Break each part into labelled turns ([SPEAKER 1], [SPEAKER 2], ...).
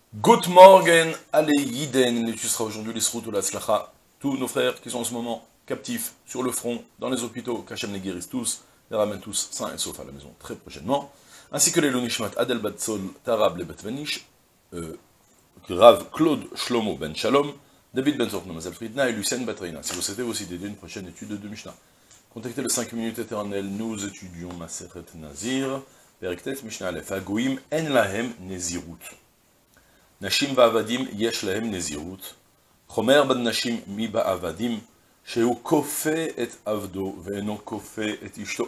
[SPEAKER 1] Good morgen, allez Yiden, et tu seras aujourd'hui les Srout ou la Slacha, tous nos frères qui sont en ce moment captifs sur le front, dans les hôpitaux, qu'Hachem les guérisse tous, les ramène tous sains et saufs à la maison très prochainement, ainsi que les Lonishmat Adel Batsol, Tarab le Betvanish, Rav Claude Shlomo Ben Shalom, David Ben Zortno Mazel Friedna et Lucien Batraina. Si vous souhaitez aussi d'aider une prochaine étude de Mishnah, contactez le 5 minutes éternel, nous étudions Maseret Nazir, Periktet Mishnah Aleph, Agoim En Lahem Nezirut. נשים ועבדים יש להם נזירות. חומר בן נשים מי בעבדים, שהוא כופה את עבדו ואינו כופה את אשתו.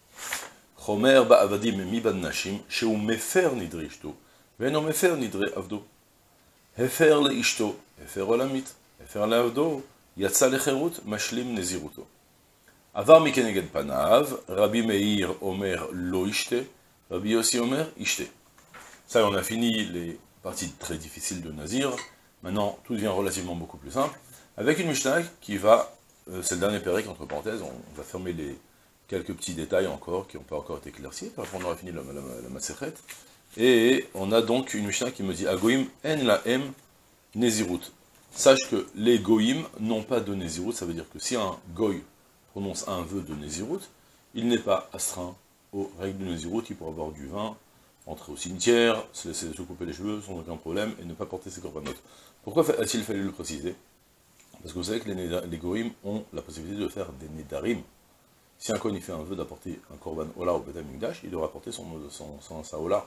[SPEAKER 1] חומר בעבדים מי בן נשים, שהוא מפר נדרי אשתו, ואינו מפר נדרי עבדו. הפר לאשתו, הפר עולמית, הפר לעבדו, יצא לחירות, משלים נזירותו. עבר מכנגד פניו, רבי מאיר אומר לא ישתה, רבי יוסי אומר ישתה. Ça, on a fini les partie très difficile de Nazir. Maintenant, tout devient relativement beaucoup plus simple. Avec une Mishnah qui va, c'est le dernier pérec, entre parenthèses, on va fermer les quelques petits détails encore, qui n'ont pas encore été éclaircis, après on aura fini la Masechet. Et on a donc une Mishnah qui me dit, Agoim en lahem Nezirut. Sache que les Goïm n'ont pas de Nezirut, ça veut dire que si un Goy prononce un vœu de Nezirut, il n'est pas astreint aux règles de Nezirut, il pourra boire du vin, entrer au cimetière, se laisser se couper les cheveux sans aucun problème, et ne pas porter ses corbanotes. Pourquoi a-t-il fallu le préciser? Parce que vous savez que les goïm ont la possibilité de faire des nédarim. Si un kohen fait un vœu d'apporter un korban ola au Beth Amikdash, il devra apporter son saola.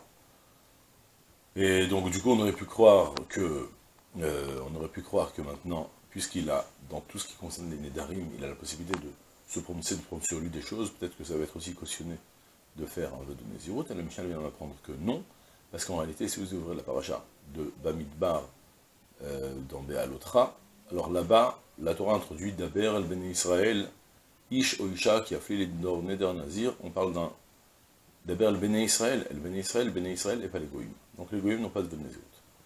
[SPEAKER 1] Et donc du coup on aurait pu croire que maintenant, puisqu'il a, dans tout ce qui concerne les nédarim, il a la possibilité de se prononcer, de prendre sur lui des choses, peut-être que ça va être aussi cautionné de faire un vœu de Nézirut, et le Mishnah vient d'apprendre que non, parce qu'en réalité, si vous ouvrez la paracha de Bamidbar dans Béalotra, alors là-bas, la Torah introduit Daber el Bene Israël, Ish o Isha, qui a fait les Neder Nazir, on parle d'un Daber el Bene Israël, Bene Israël, et pas les Goïm. Donc les Goïm n'ont pas de vœu de Nézirut.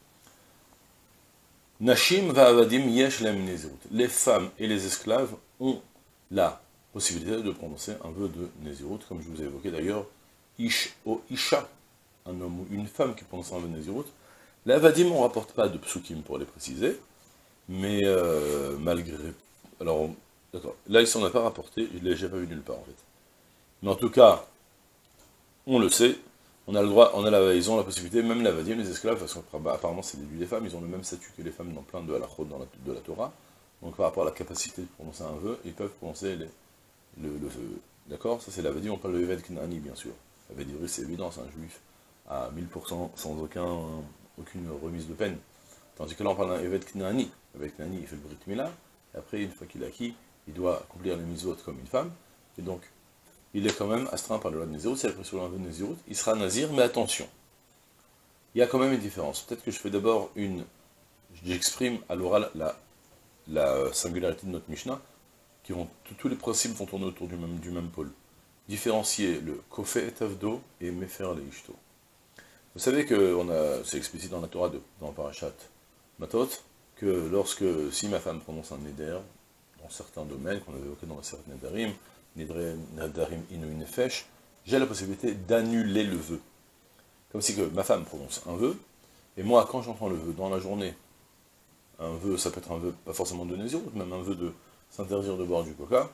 [SPEAKER 1] Nashim va'avadim yesh lem Nézirut. Les femmes et les esclaves ont la possibilité de prononcer un vœu de Nézirut, comme je vous ai évoqué d'ailleurs, Ish o Isha, un homme ou une femme qui prononce un vœu de Nézirut. Les Avadim, on ne rapporte pas de psukim pour les préciser, mais malgré... Alors, d'accord, là ici on n'a pas rapporté, je ne l'ai pas vu nulle part en fait. Mais en tout cas, on le sait, on a le droit, ils ont la possibilité, même les Avadim, les esclaves, parce qu'apparemment c'est des femmes, ils ont le même statut que les femmes dans plein de halachot de la Torah, donc par rapport à la capacité de prononcer un vœu, ils peuvent prononcer le vœu. D'accord? Ça c'est l'Avadim, on parle de Eved Knani bien sûr. Eved Ivri c'est évident, c'est un juif à 1000% sans aucune remise de peine. Tandis que là on parle d'un Eved Knani. Eved Knani il fait le Brit Mila, et après une fois qu'il a acquis, il doit accomplir les mitzvot comme une femme, et donc il est quand même astreint par le loi de Nézirut. Si après sur un vœu de Nézirut, il sera Nazir, mais attention, il y a quand même une différence. Peut-être que je fais d'abord j'exprime à l'oral la singularité de notre Mishnah, tous les principes vont tourner autour du même pôle. Différencier le kofé et avdo et mefer le ishto. Vous savez que c'est explicite dans la Torah, dans Parashat Matot, que si ma femme prononce un neder, dans certains domaines, qu'on avait évoqué dans la série Nedarim, Nedarim inu nefesh, j'ai la possibilité d'annuler le vœu. Comme si que ma femme prononce un vœu, et moi, quand j'entends le vœu dans la journée, un vœu, ça peut être un vœu, pas forcément de Nézirut, même un vœu de s'interdire de boire du coca,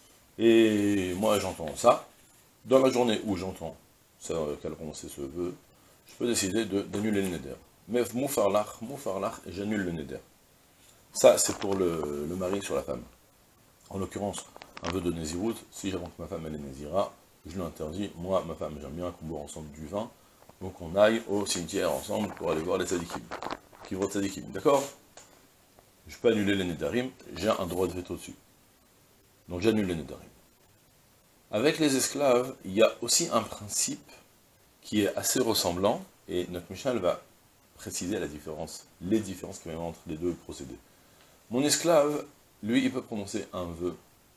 [SPEAKER 1] et moi j'entends ça, dans la journée où j'entends qu'elle prononce ce vœu, je peux décider d'annuler le neder. Mais moufarlach, et j'annule le neder. Ça c'est pour le mari sur la femme. En l'occurrence, un vœu de Nézirut, si j'apprends que ma femme elle est Nézira, je lui interdis, moi, ma femme, j'aime bien qu'on boit ensemble du vin, donc on aille au cimetière ensemble pour aller voir les tzadikim, qui vont tzadikim, d'accord? Je peux annuler les Nedarim, j'ai un droit de veto dessus. Donc j'annule les Nedarim. Avec les esclaves, il y a aussi un principe qui est assez ressemblant, et notre Mishnah va préciser les différences qu'il y a entre les deux procédés. Mon esclave, lui, il peut prononcer un vœu.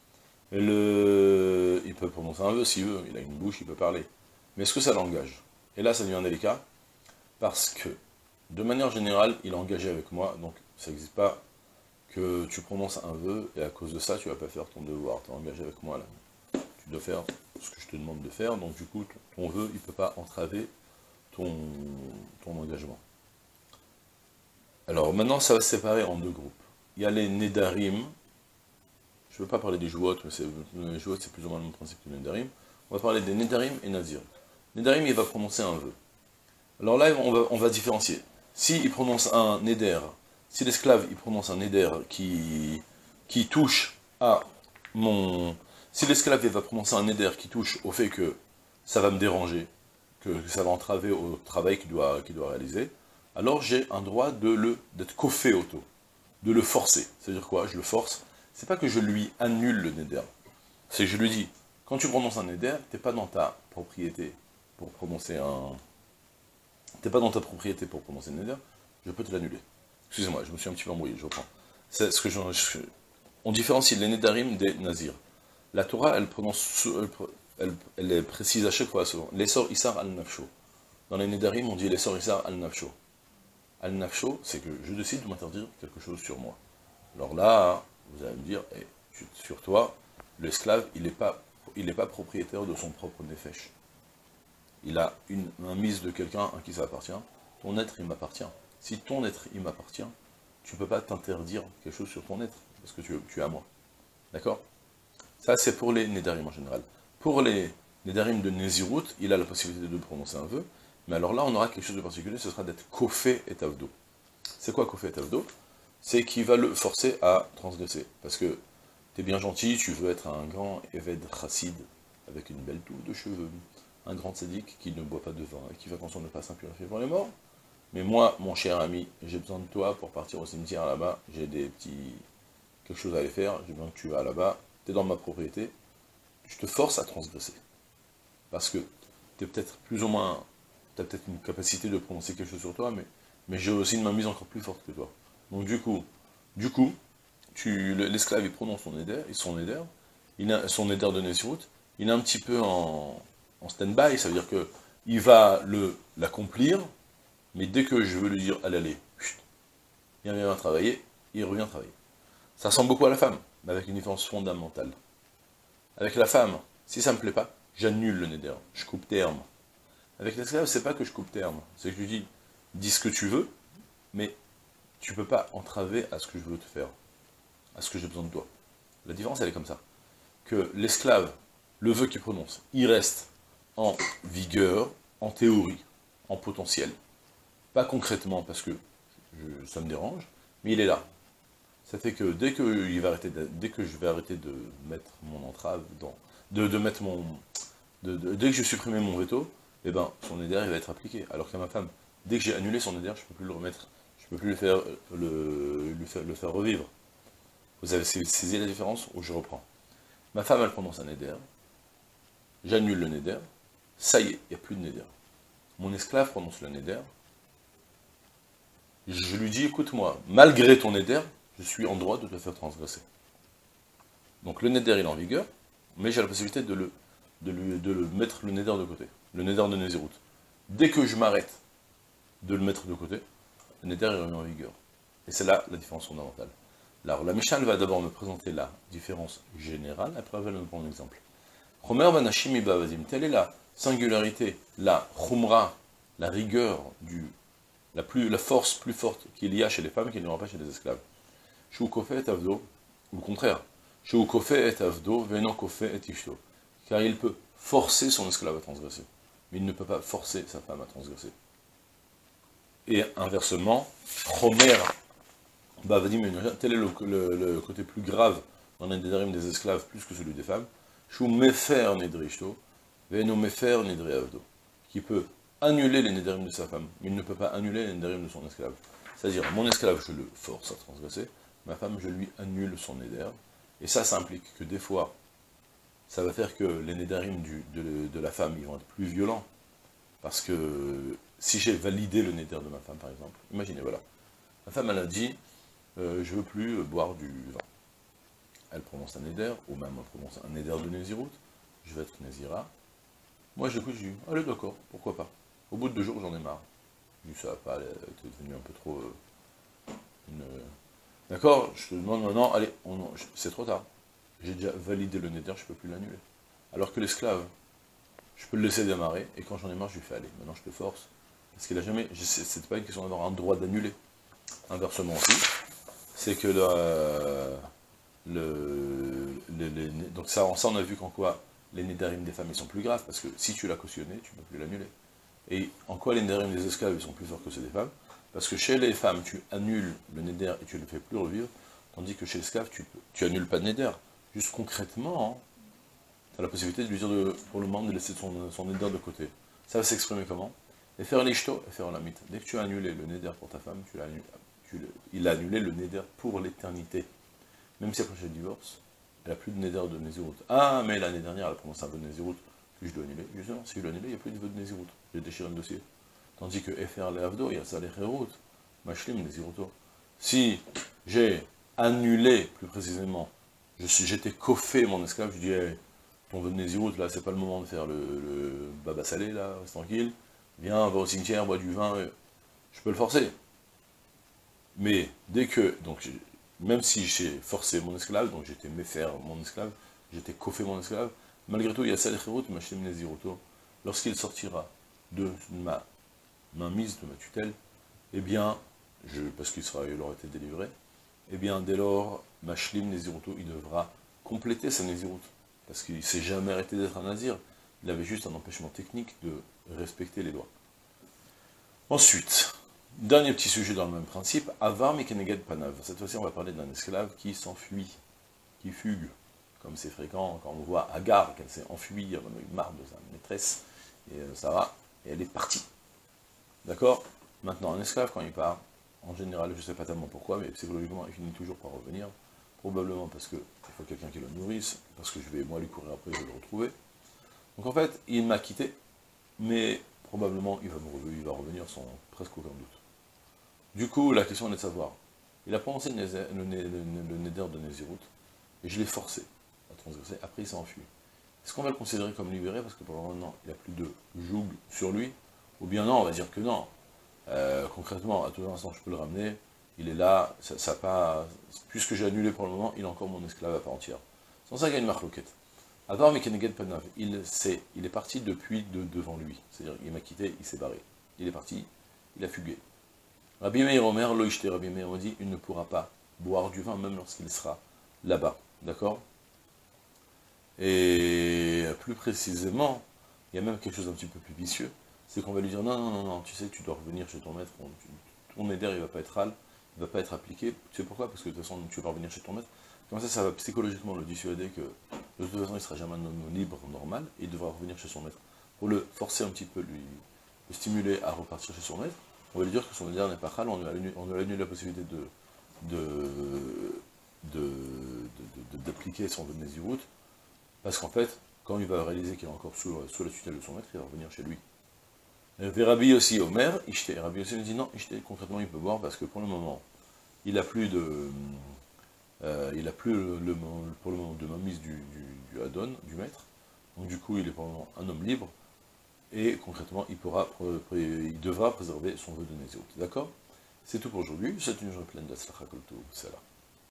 [SPEAKER 1] Il peut prononcer un vœu s'il veut, il a une bouche, il peut parler. Mais est-ce que ça l'engage? Et là, ça devient délicat, parce que, de manière générale, il est engagé avec moi, donc ça n'existe pas que tu prononces un vœu, et à cause de ça, tu vas pas faire ton devoir, tu es engagé avec moi là. Tu dois faire ce que je te demande de faire, donc du coup, ton vœu, il ne peut pas entraver ton engagement. Alors maintenant, ça va se séparer en deux groupes. Il y a les Nedarim. Je ne veux pas parler des Jouot, mais les Jouot, c'est plus ou moins le même principe que les Nedarim. On va parler des Nedarim et Nazir. Nedarim, il va prononcer un vœu. Alors là, on va différencier. Si il prononce un Neder, si l'esclave, il prononce un Neder qui touche à mon... Si l'esclave, il va prononcer un Neder qui touche au fait que ça va me déranger, que ça va entraver au travail qu'il doit réaliser, alors j'ai un droit d'être coffé auto, de le forcer. C'est-à-dire quoi? Je le force. C'est pas que je lui annule le Neder. C'est que je lui dis, quand tu prononces un Neder, t'es pas dans ta propriété pour prononcer un... T'es pas dans ta propriété pour prononcer le Neder, je peux te l'annuler. Excusez-moi, je me suis un petit peu embrouillé, je reprends. C'est ce que on différencie les Nedarim des Nazir. La Torah, elle prononce, elle est précise à chaque fois, souvent. L'essor Issar al-Nafsho. Dans les Nedarim, on dit l'essor Issar al-Nafsho. Al-Nafsho, c'est que je décide de m'interdire quelque chose sur moi. Alors là, vous allez me dire, sur toi, l'esclave, il n'est pas propriétaire de son propre nefesh. Il a une mise de quelqu'un à qui ça appartient. Ton être, il m'appartient. Si ton être, il m'appartient, tu ne peux pas t'interdire quelque chose sur ton être, parce que tu es à moi. D'accord? Ça, c'est pour les Nedarim en général. Pour les Nedarim de Nézirut, il a la possibilité de prononcer un vœu, mais alors là, on aura quelque chose de particulier, ce sera d'être Kofé et Avdo. C'est quoi Kofé et Avdo? C'est qu'il va le forcer à transgresser. Parce que tu es bien gentil, tu veux être un grand Eved Chassid, avec une belle touffe de cheveux, un grand tzaddik qui ne boit pas de vin et qui fait attention de ne pas s'impurifier pour les morts. Mais moi, mon cher ami, j'ai besoin de toi pour partir au cimetière là-bas, j'ai quelque chose à aller faire, j'ai besoin que tu vas là-bas, tu es dans ma propriété, je te force à transgresser. Parce que tu es peut-être plus ou moins, tu as peut-être une capacité de prononcer quelque chose sur toi, mais j'ai aussi une mainmise encore plus forte que toi. Donc du coup, l'esclave il prononce son éder, son éder de Nesirut, il est un petit peu en stand-by, ça veut dire que il va l'accomplir, mais dès que je veux lui dire, allez, il revient travailler, il revient travailler. Ça ressemble beaucoup à la femme, mais avec une différence fondamentale. Avec la femme, si ça me plaît pas, j'annule le neder, je coupe terme. Avec l'esclave, c'est pas que je coupe terme, c'est que je lui dis ce que tu veux, mais tu peux pas entraver à ce que je veux te faire, à ce que j'ai besoin de toi. La différence, elle est comme ça. Que l'esclave, le vœu qu'il prononce, il reste en vigueur, en théorie, en potentiel. Pas concrètement, parce que ça me dérange, mais il est là. Ça fait que dès que je vais arrêter de mettre mon entrave dès que je supprimer mon veto, eh ben, son éder il va être appliqué. Alors qu'à ma femme, dès que j'ai annulé son éder, je ne peux plus le remettre, je ne peux plus le faire revivre. Vous avez saisi la différence? Ou je reprends. Ma femme, elle prononce un éder, j'annule le neder, ça y est, il n'y a plus de neder. Mon esclave prononce le neder, je lui dis, écoute-moi, malgré ton neder, je suis en droit de te faire transgresser. Donc le neder il est en vigueur, mais j'ai la possibilité de le mettre le neder de côté, le neder de Nézirut. Dès que je m'arrête de le mettre de côté, le neder il remet en vigueur. Et c'est là la différence fondamentale. Alors la Mishnah va d'abord me présenter la différence générale, après elle va me prendre un exemple. Chomer vanashim ibavadim, telle est la singularité, la chumra, la rigueur, la force plus forte qu'il y a chez les femmes qu'il n'y aura pas chez les esclaves. Shu kofé et avdo, ou le contraire. Shu kofé et avdo, veno kofé et ishto. Car il peut forcer son esclave à transgresser, mais il ne peut pas forcer sa femme à transgresser. Et inversement, chomer bavadim, tel est le côté plus grave dans les nédarim des esclaves plus que celui des femmes. Shu mefer nedri ishto, veno mefer nedri avdo. Qui peut annuler les nédarim de sa femme, mais il ne peut pas annuler les nédarim de son esclave. C'est-à-dire, mon esclave, je le force à transgresser, ma femme, je lui annule son néder, et ça implique que des fois, ça va faire que les nédarim de la femme, ils vont être plus violents, parce que si j'ai validé le néder de ma femme, par exemple, imaginez, voilà, ma femme, elle a dit, je veux plus boire du vin. Elle prononce un néder, ou même elle prononce un néder de Nézirut, je vais être Nézira. Moi, je dis, allez, d'accord, pourquoi pas. Au bout de 2 jours, j'en ai marre. Je dis, ça va pas, t'es devenu un peu trop... D'accord, je te demande maintenant, allez, c'est trop tard. J'ai déjà validé le néder, je ne peux plus l'annuler. Alors que l'esclave, je peux le laisser démarrer, et quand j'en ai marre, je lui fais, allez, maintenant je te force. Parce qu'il a jamais... C'était pas une question d'avoir un droit d'annuler. inversement aussi, c'est que donc ça on a vu qu'en quoi les nédarim des femmes ils sont plus graves, parce que si tu l'as cautionné, tu ne peux plus l'annuler. Et en quoi les nédarim des esclaves ils sont plus forts que ceux des femmes? Parce que chez les femmes, tu annules le néder et tu ne le fais plus revivre, tandis que chez l'esclave, tu annules pas de néder. Juste concrètement, tu as la possibilité de lui dire pour le moment de laisser son néder de côté. Ça va s'exprimer comment? Et faire l'ishto et faire la mythe. Dès que tu as annulé le néder pour ta femme, il a annulé le néder pour l'éternité. Même si après j'ai le divorce, elle n'a plus de néder de Nézirut. Ah, mais l'année dernière, elle a prononcé un vœu de Nézirut, puis je dois annuler. Justement, si je dois annuler, il n'y a plus de vœu de Nézirut. J'ai déchiré le dossier. Tandis que FR les Avdo, il y a ça les Kherut, Mashlim Néziruto. Si j'ai annulé, plus précisément, j'étais coffé mon esclave, je dis, hey, ton vœu de Nézirut, là, c'est pas le moment de faire le baba salé, là, reste tranquille. Viens, va au cimetière, bois du vin, je peux le forcer. Mais dès que, donc, même si j'ai forcé mon esclave, donc j'étais méfaire mon esclave, j'étais coffé mon esclave, malgré tout, il y a Saleh Kherut, Mashlim Néziruto. Lorsqu'il sortira de ma mise de ma tutelle, eh bien, parce il aura été délivré, eh bien, dès lors, Mashlim Néziruto, il devra compléter sa Nézirut. Parce qu'il ne s'est jamais arrêté d'être un nazir, il avait juste un empêchement technique de respecter les lois. Ensuite, dernier petit sujet dans le même principe, Avar Mekeneged Panav. Cette fois-ci, on va parler d'un esclave qui s'enfuit, qui fugue, comme c'est fréquent quand on voit Agar, qu'elle s'est enfuie, elle en a eu marre de sa maîtresse, et Sarah, et elle est partie. D'accord? Maintenant, un esclave, quand il part, en général, je ne sais pas tellement pourquoi, mais psychologiquement, il finit toujours par revenir, probablement parce qu'il faut quelqu'un qui le nourrisse, parce que je vais, moi, lui courir après, je vais le retrouver. Donc en fait, il m'a quitté, mais probablement, il va revenir sans presque aucun doute. Du coup, la question est de savoir, il a prononcé le néder de Nézirut, et je l'ai forcé à transgresser, après il s'est enfui. Est-ce qu'on va le considérer comme libéré, parce que pour le moment, il n'a plus de joug sur lui, ou bien non, on va dire que non. Concrètement, à tout instant, je peux le ramener, il est là, ça pas, puisque j'ai annulé pour le moment, il est encore mon esclave à part entière. Sans ça, il y a une marloquette. Avar Mekeneged Panav, il est parti depuis devant lui, c'est-à-dire il m'a quitté, il s'est barré. Il est parti, il a fugué. Rabbi Meir Omer, Loïchte, Rabbi Meir dit, il ne pourra pas boire du vin même lorsqu'il sera là-bas, d'accord? Et plus précisément, il y a même quelque chose d'un petit peu plus vicieux, c'est qu'on va lui dire, non, non, non, non, tu sais que tu dois revenir chez ton maître, ton éder, il ne va pas être il ne va pas être appliqué. Tu sais pourquoi? Parce que de toute façon, tu vas revenir chez ton maître. Comme ça va psychologiquement le dissuader que de toute façon, il ne sera jamais un homme libre, normal, et il devra revenir chez son maître. Pour le forcer un petit peu, le stimuler à repartir chez son maître, on va lui dire que son éder n'est pas hal, on lui a annulé la possibilité d'appliquer son vœu de Nézirut, parce qu'en fait, quand il va réaliser qu'il est encore sous la tutelle de son maître, il va revenir chez lui. Et Rabbi aussi, Omer, Ishté. Rabbi aussi nous dit non, Ishté, concrètement, il peut boire parce que pour le moment, il n'a plus de. Il a plus pour le moment de mainmise du Hadon, du maître. Donc du coup, il est pour le moment un homme libre. Et concrètement, il devra préserver son vœu de Nézirut. D'accord? C'est tout pour aujourd'hui. C'est une journée pleine d'Atzlacha Kol Tov. Salam.